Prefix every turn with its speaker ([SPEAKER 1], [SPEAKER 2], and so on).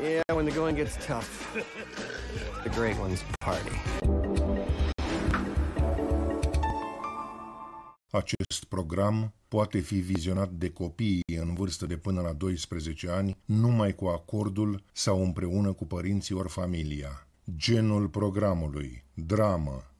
[SPEAKER 1] Yeah, when the going gets tough, the great ones party.
[SPEAKER 2] Acest program poate fi vizionat de copiii în vârstă de până la 12 ani numai cu acordul sau împreună cu părinții ori familia. Genul programului: dramă,